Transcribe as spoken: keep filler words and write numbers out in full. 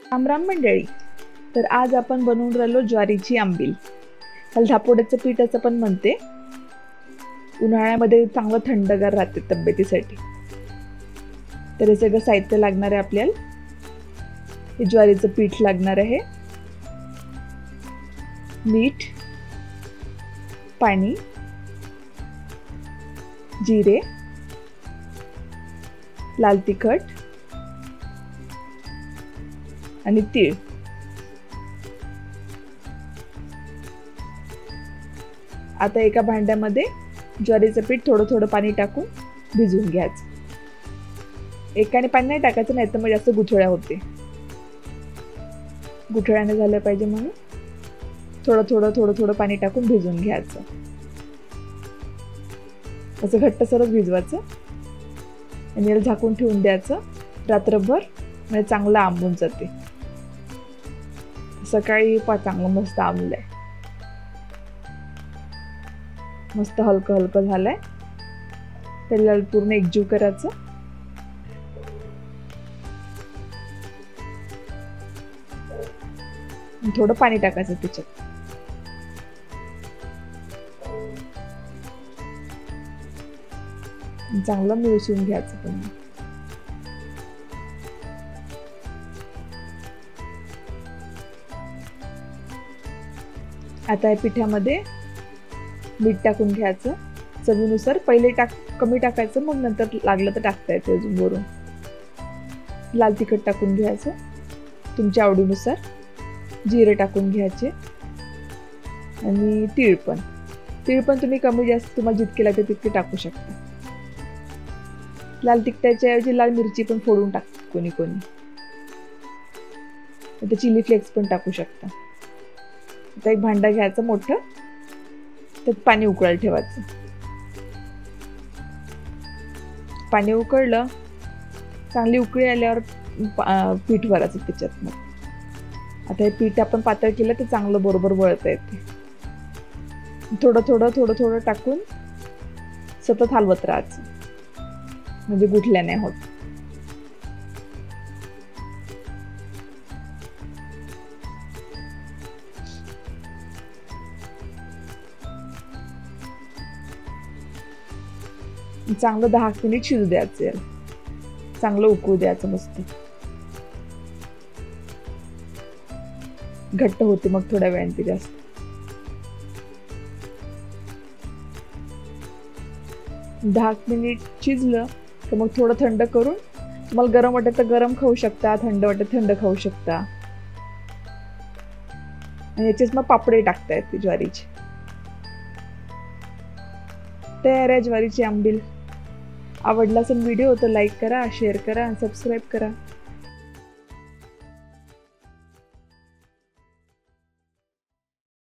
राम राम मंडळी. तर आज आपण बनवून राहिलो ज्वारीची आंबील. ह्याला धापोड्याचं पीठ असं पण म्हणते. उन्हाळ्यामध्ये चांगलं थंडगार राहते तब्येतीसाठी. तर हे सगळं साहित्य लागणार आहे आपल्याला. हे ज्वारीचं पीठ लागणार आहे, मीठ, पाणी, जिरे, लाल तिखट आणि तीळ. आता एका भांड्यामध्ये ज्वारीचं पीठ थोडं थोडं पाणी टाकून भिजवून घ्यायचं. एकाने पाणी नाही टाकायचं, नाही तर मग जास्त गुठळ्या होते. गुठळ्याने झालं पाहिजे म्हणून थोडं थोडं थोडं थोडं पाणी टाकून भिजवून घ्यायचं. असं घट्टसरच भिजवायचं आणि याला झाकून ठेवून द्यायचं रात्रभर, म्हणजे चांगलं आंबून जाते. सकाळी पा चांगलं मस्त आंबलंय, मस्त हलकं हलकं झालंय. त्याला पूर्ण एकजीव करायचं. थोडं पाणी टाकायचं त्याच्यात. चांगलं मिसळून घ्यायचं पुन्हा. आता या पिठामध्ये मीठ टाकून घ्यायचं चवीनुसार. पहिले टाक कमी टाकायचं, मग नंतर लागलं तर टाकता येते अजून वरून. लाल तिखट टाकून घ्यायचं तुमच्या आवडीनुसार. जिरे टाकून घ्यायचे आणि तीळ पण. तीळ पण तुम्ही कमी जास्त तुम्हाला जितके लागते तितके टाकू शकता. लाल तिखटाच्या ऐवजी लाल मिरची पण फोडून टाकतात कोणी कोणी. आता चिली फ्लेक्स पण टाकू शकता. आता एक भांडा घ्यायचं मोठं, त्यात पाणी उकळायला ठेवायचं. पाणी उकळलं, चांगली उकळी आल्यावर पीठ भरायचं त्याच्यात. मग आता हे पीठ आपण पातळ केलं तर चांगलं बरोबर वळता येते. थोडं थोडं थोडं थोडं टाकून सतत हलवत राहायचं, म्हणजे गुठल्या नाही होत. चांगलं दहा मिनिट शिजू द्यायचं याला. चांगलं उकळू द्यायचं मस्त. घट्ट होते मग थोड्या वेळाने ते जास्त. दहा मिनिट शिजलं तर मग थोडं थंड करून, तुम्हाला गरम वाटत तर गरम खाऊ शकता, थंड वाटत थंड खाऊ शकता. आणि याचेच मग पापडे टाकता येते ज्वारीचे. तयार आहे ज्वारीची आंबील. आवडला असेल व्हिडिओ तर लाईक करा, शेअर करा आणि सबस्क्राईब करा.